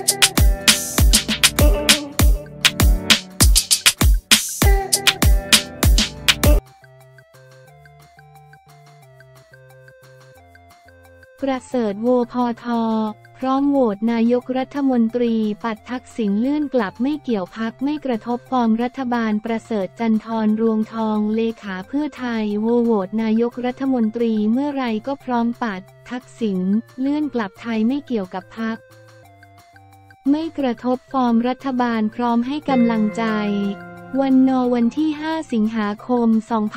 ประเสริฐ โว ภท.พร้อมโหวตนายกรัฐมนตรีปัดทักษิณเลื่อนกลับไม่เกี่ยวพรรคไม่กระทบฟอร์มรัฐบาลประเสริฐ จันทร์รวงทองเลขาเพื่อไทยโหวตนายกรัฐมนตรีเมื่อไรก็พร้อมปัดทักษิณเลื่อนกลับไทยไม่เกี่ยวกับพรรคไม่กระทบฟอร์มรัฐบาลพร้อมให้กำลังใจวันที่ 5 สิงหาคม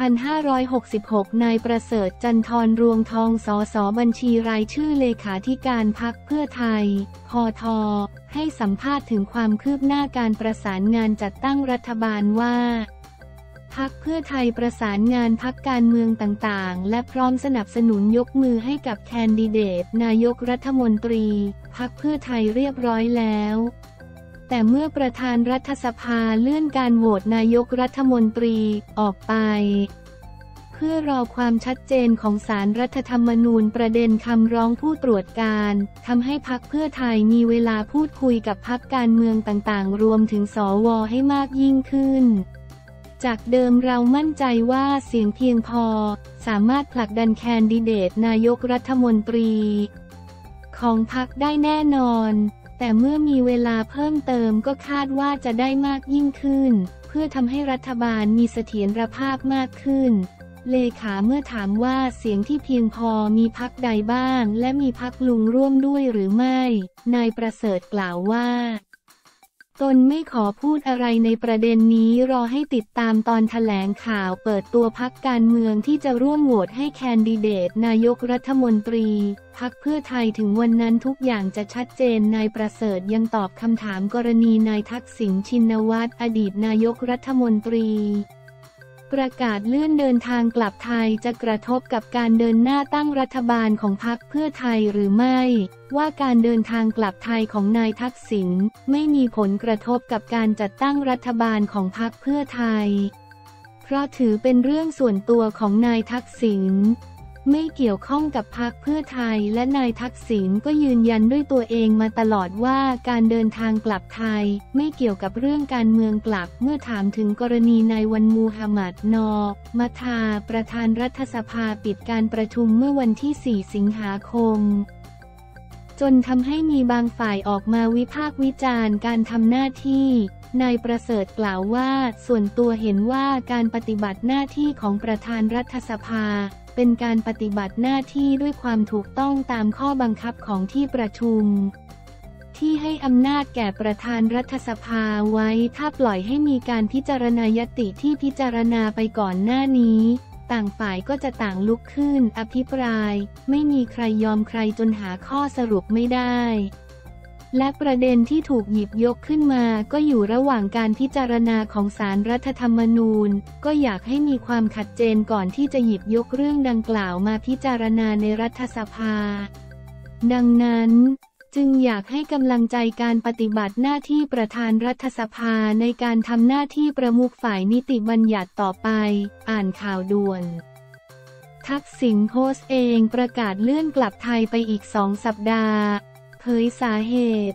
2566 นายประเสริฐ จันทร์รวงทอง สส.บัญชีรายชื่อเลขาธิการพรรคเพื่อไทย พท.ให้สัมภาษณ์ถึงความคืบหน้าการประสานงานจัดตั้งรัฐบาลว่าพรรคเพื่อไทยประสานงานพรรคการเมืองต่างๆและพร้อมสนับสนุนยกมือให้กับแคนดิเดตนายกรัฐมนตรีพรรคเพื่อไทยเรียบร้อยแล้วแต่เมื่อประธานรัฐสภาเลื่อนการโหวตนายกรัฐมนตรีออกไปเพื่อรอความชัดเจนของศาลรัฐธรรมนูญประเด็นคำร้องผู้ตรวจการทำให้พรรคเพื่อไทยมีเวลาพูดคุยกับพรรคการเมืองต่างๆรวมถึงสว.ให้มากยิ่งขึ้นจากเดิมเรามั่นใจว่าเสียงเพียงพอสามารถผลักดันแคนดิเดตนายกรัฐมนตรีของพรรคได้แน่นอนแต่เมื่อมีเวลาเพิ่มเติมก็คาดว่าจะได้มากยิ่งขึ้นเพื่อทำให้รัฐบาลมีเสถียรภาพมากขึ้นเลขาเมื่อถามว่าเสียงที่เพียงพอมีพรรคใดบ้างและมีพรรคลุงร่วมด้วยหรือไม่นายประเสริฐกล่าวว่าตนไม่ขอพูดอะไรในประเด็นนี้รอให้ติดตามตอนแถลงข่าวเปิดตัวพรรคการเมืองที่จะร่วมโหวตให้แคนดิเดตนายกรัฐมนตรีพรรคเพื่อไทยถึงวันนั้นทุกอย่างจะชัดเจนนายประเสริฐยังตอบคำถามกรณีนายทักษิณชินวัตรอดีตนายกรัฐมนตรีประกาศเลื่อนเดินทางกลับไทยจะกระทบกับการเดินหน้าตั้งรัฐบาลของพรรคเพื่อไทยหรือไม่ว่าการเดินทางกลับไทยของนายทักษิณไม่มีผลกระทบกับการจัดตั้งรัฐบาลของพรรคเพื่อไทยเพราะถือเป็นเรื่องส่วนตัวของนายทักษิณไม่เกี่ยวข้องกับพรรคเพื่อไทยและนายทักษิณก็ยืนยันด้วยตัวเองมาตลอดว่าการเดินทางกลับไทยไม่เกี่ยวกับเรื่องการเมืองกลับเมื่อถามถึงกรณีนายวันมูฮัมหมัด น.มัทาประธานรัฐสภาปิดการประชุมเมื่อวันที่ 4 สิงหาคมจนทำให้มีบางฝ่ายออกมาวิพากษ์วิจารณ์การทำหน้าที่นายประเสริฐกล่าวว่าส่วนตัวเห็นว่าการปฏิบัติหน้าที่ของประธานรัฐสภาเป็นการปฏิบัติหน้าที่ด้วยความถูกต้องตามข้อบังคับของที่ประชุมที่ให้อำนาจแก่ประธานรัฐสภาไว้ถ้าปล่อยให้มีการพิจารณายติที่พิจารณาไปก่อนหน้านี้ต่างฝ่ายก็จะต่างลุกขึ้นอภิปรายไม่มีใครยอมใครจนหาข้อสรุปไม่ได้และประเด็นที่ถูกหยิบยกขึ้นมาก็อยู่ระหว่างการพิจารณาของศาลรัฐธรรมนูญก็อยากให้มีความชัดเจนก่อนที่จะหยิบยกเรื่องดังกล่าวมาพิจารณาในรัฐสภาดังนั้นจึงอยากให้กำลังใจการปฏิบัติหน้าที่ประธานรัฐสภาในการทำหน้าที่ประมุขฝ่ายนิติบัญญัติต่อไปอ่านข่าวด่วนทักษิณโพสต์เองประกาศเลื่อนกลับไทยไปอีก2 สัปดาห์เผยสาเหตุ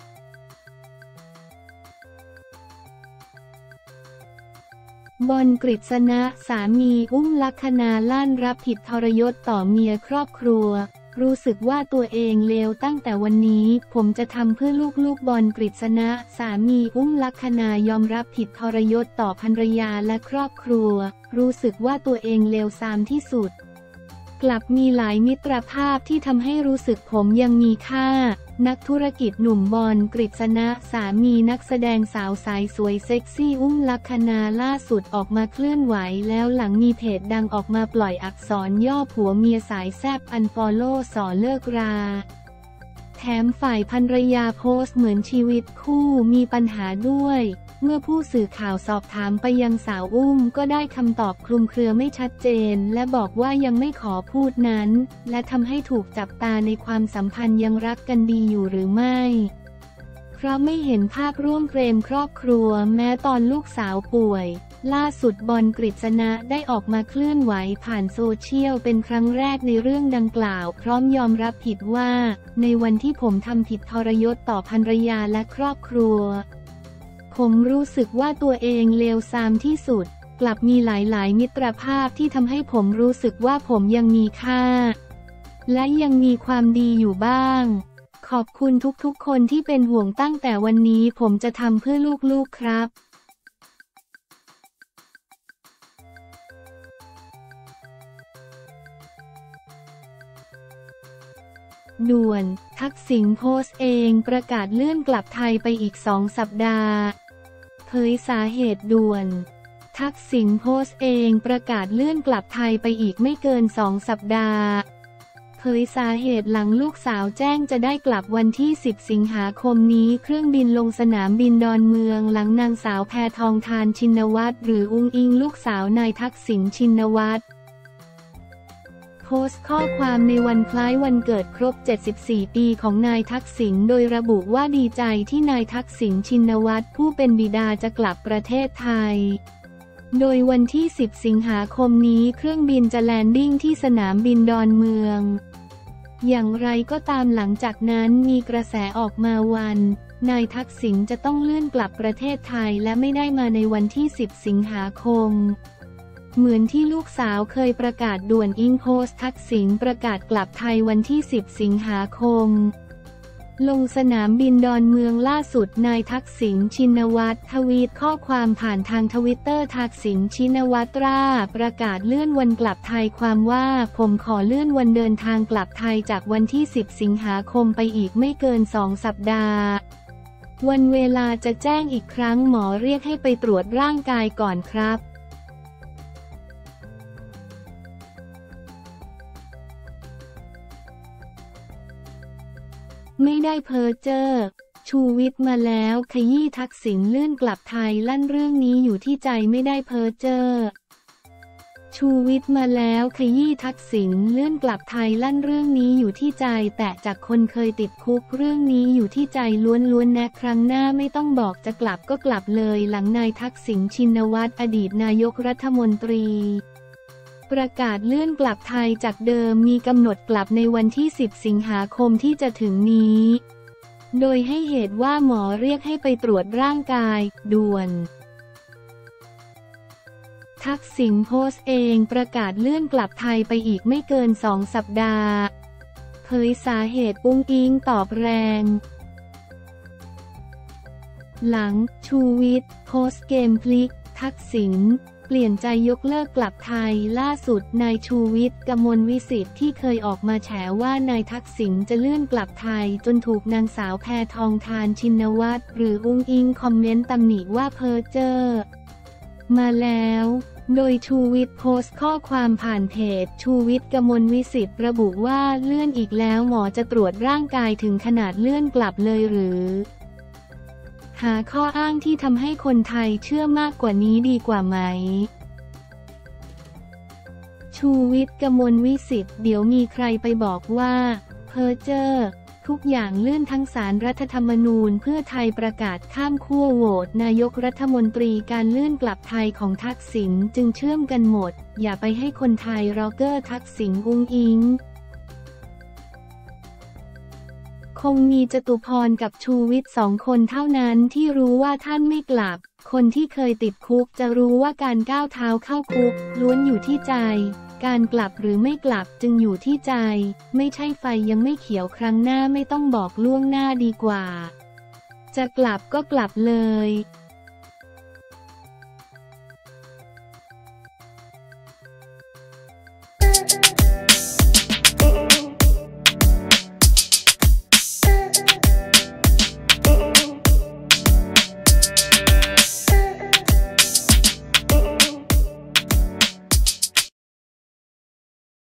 บอล กฤษณะสามีอุ้มลัคนาลั่นรับผิดทรยศต่อเมียครอบครัวรู้สึกว่าตัวเองเลวตั้งแต่วันนี้ผมจะทำเพื่อลูกบอล กฤษณะสามีอุ้มลัคนายอมรับผิดทรยศต่อภรรยาและครอบครัวรู้สึกว่าตัวเองเลวทรามที่สุดกลับมีหลายมิตรภาพที่ทำให้รู้สึกผมยังมีค่านักธุรกิจหนุ่มบอล กฤษณะสามีนักแสดงสาวสายสวยเซ็กซี่อุ้มลัคนาล่าสุดออกมาเคลื่อนไหวแล้วหลังมีเพจดังออกมาปล่อยอักษรย่อผัวเมียสายแซบอันฟอลโล่สอเลิกราแถมฝ่ายภรรยาโพสต์เหมือนชีวิตคู่มีปัญหาด้วยเมื่อผู้สื่อข่าวสอบถามไปยังสาวอุ้มก็ได้คำตอบคลุมเครือไม่ชัดเจนและบอกว่ายังไม่ขอพูดนั้นและทำให้ถูกจับตาในความสัมพันธ์ยังรักกันดีอยู่หรือไม่เพราะไม่เห็นภาพร่วมเฟรมครอบครัวแม้ตอนลูกสาวป่วยล่าสุดบอลกฤษณะได้ออกมาเคลื่อนไหวผ่านโซเชียลเป็นครั้งแรกในเรื่องดังกล่าวพร้อมยอมรับผิดว่าในวันที่ผมทำผิดทรยศต่อภรรยาและครอบครัวผมรู้สึกว่าตัวเองเลวทรามที่สุดกลับมีหลายๆมิตรภาพที่ทำให้ผมรู้สึกว่าผมยังมีค่าและยังมีความดีอยู่บ้างขอบคุณทุกๆคนที่เป็นห่วงตั้งแต่วันนี้ผมจะทำเพื่อลูกๆครับด่วนทักษิณโพสต์เองประกาศเลื่อนกลับไทยไปอีก2 สัปดาห์เผยสาเหตุด่วนทักษิณโพสต์เองประกาศเลื่อนกลับไทยไปอีกไม่เกิน2 สัปดาห์เผยสาเหตุหลังลูกสาวแจ้งจะได้กลับวันที่10 สิงหาคมนี้เครื่องบินลงสนามบินดอนเมืองหลังนางสาวแพทองธารชินวัตรหรืออุ๊งอิงลูกสาวนายทักษิณชินวัตรโพสต์ข้อความในวันคล้ายวันเกิดครบ74 ปีของนายทักษิณโดยระบุว่าดีใจที่นายทักษิณชินวัตรผู้เป็นบิดาจะกลับประเทศไทยโดยวันที่10 สิงหาคมนี้เครื่องบินจะแลนดิ้งที่สนามบินดอนเมืองอย่างไรก็ตามหลังจากนั้นมีกระแสออกมาว่านายทักษิณจะต้องเลื่อนกลับประเทศไทยและไม่ได้มาในวันที่10 สิงหาคมเหมือนที่ลูกสาวเคยประกาศด่วนอิงโพสต์ทักษิณประกาศกลับไทยวันที่10 สิงหาคมลงสนามบินดอนเมืองล่าสุดนายทักษิณชินวัตรทวีตข้อความผ่านทางทวิตเตอร์ทักษิณชินวัตราประกาศเลื่อนวันกลับไทยความว่าผมขอเลื่อนวันเดินทางกลับไทยจากวันที่10 สิงหาคมไปอีกไม่เกิน2 สัปดาห์วันเวลาจะแจ้งอีกครั้งหมอเรียกให้ไปตรวจร่างกายก่อนครับไม่ได้เพ้อเจ้อชูวิทย์มาแล้วขยี้ทักษิณเลื่อนกลับไทยลั่นเรื่องนี้อยู่ที่ใจไม่ได้เพ้อเจ้อชูวิทย์มาแล้วขยี้ทักษิณเลื่อนกลับไทยลั่นเรื่องนี้อยู่ที่ใจแต่จากคนเคยติดคุกเรื่องนี้อยู่ที่ใจล้วนๆนะครั้งหน้าไม่ต้องบอกจะกลับก็กลับเลยหลังนายทักษิณชินวัตรอดีตนายกรัฐมนตรีประกาศเลื่อนกลับไทยจากเดิมมีกำหนดกลับในวันที่10 สิงหาคมที่จะถึงนี้โดยให้เหตุว่าหมอเรียกให้ไปตรวจร่างกายด่วนทักษิณโพสต์เองประกาศเลื่อนกลับไทยไปอีกไม่เกิน2 สัปดาห์เผยสาเหตุอุ๊งอิงตอบแรงหลังชูวิทย์โพสต์เกมพลิกทักษิณเปลี่ยนใจยกเลิกกลับไทยล่าสุดนายชูวิทย์กมลวิสิทธิ์ที่เคยออกมาแฉว่านายทักษิณจะเลื่อนกลับไทยจนถูกนางสาวแพทองธารชินวัตรหรืออุ๊งอิงคอมเมนต์ตำหนิว่าเพ้อเจ้อมาแล้วโดยชูวิทย์โพสต์ข้อความผ่านเพจชูวิทย์กมลวิสิทธิ์ระบุว่าเลื่อนอีกแล้วหมอจะตรวจร่างกายถึงขนาดเลื่อนกลับเลยหรือหาข้ออ้างที่ทำให้คนไทยเชื่อมากกว่านี้ดีกว่าไหมชูวิทย์กมลวิสิทธิ์เดี๋ยวมีใครไปบอกว่าเพ้อเจ้อทุกอย่างเลื่อนทั้งศาลรัฐธรรมนูญเพื่อไทยประกาศข้ามขั้วโหวตนายกรัฐมนตรีการเลื่อนกลับไทยของทักษิณจึงเชื่อมกันหมดอย่าไปให้คนไทยร็อกเกอร์ทักษิณอุ๊งอิงคงมีจตุพรกับชูวิทย์2 คนเท่านั้นที่รู้ว่าท่านไม่กลับคนที่เคยติดคุกจะรู้ว่าการก้าวเท้าเข้าคุกล้วนอยู่ที่ใจการกลับหรือไม่กลับจึงอยู่ที่ใจไม่ใช่ไฟยังไม่เขียวครั้งหน้าไม่ต้องบอกล่วงหน้าดีกว่าจะกลับก็กลับเลย